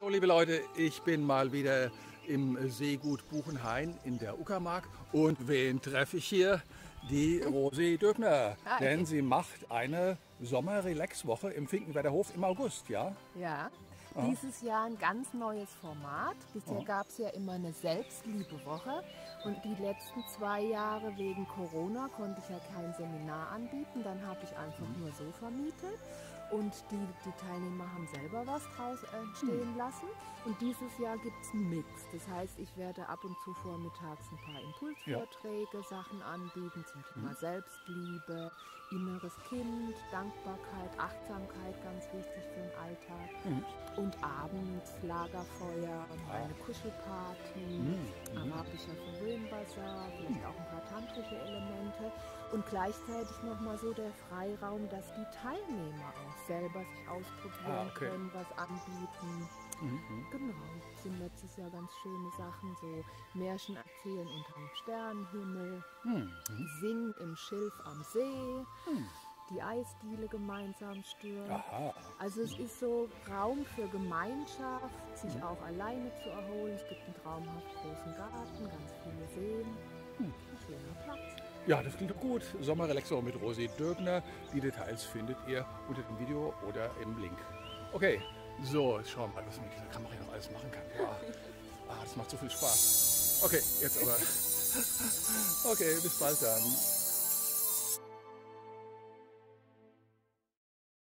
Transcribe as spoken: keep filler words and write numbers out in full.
So, liebe Leute, ich bin mal wieder im Seegut Buchenhain in der Uckermark. Und wen treffe ich hier? Die Rosi Döbner. Hi. Denn sie macht eine Sommer-Relax-Woche im Finkenwerder Hof im August, ja? Ja, dieses Jahr ein ganz neues Format. Bisher Ja. gab es ja immer eine Selbstliebewoche. Und die letzten zwei Jahre wegen Corona konnte ich ja kein Seminar anbieten. Dann habe ich einfach nur so vermietet. Und die, die Teilnehmer haben selber was draus entstehen lassen. Und dieses Jahr gibt es einen Mix. Das heißt, ich werde ab und zu vormittags ein paar Impulsvorträge, Sachen anbieten zum Thema Selbstliebe, inneres Kind, Dankbarkeit, Achtsamkeit, ganz wichtig für den Alltag. Mhm. Und abends Lagerfeuer, eine Kuschelparty, arabischer Verwöhnbazar, vielleicht auch ein paar tantrische Elemente. Und gleichzeitig nochmal so der Freiraum, dass die Teilnehmer auch selber sich ausprobieren Ah, okay. können, was anbieten. Mhm. Genau, das sind letztes Jahr ganz schöne Sachen, so Märchen erzählen unterm Sternenhimmel, Mhm. singen im Schilf am See, die Eisdiele gemeinsam stürmen. Aha. Also es ist so Raum für Gemeinschaft, sich auch alleine zu erholen. Es gibt einen traumhaft großen Garten, ganz viele Seen, ein schöner Platz. Ja, das klingt doch gut. Sommer-Relax-Woche mit Rosi Döbner. Die Details findet ihr unter dem Video oder im Link. Okay, so, jetzt schauen wir mal, was man mit dieser Kamera hier noch alles machen kann. Wow. Ah, das macht so viel Spaß. Okay, jetzt aber. Okay, bis bald dann.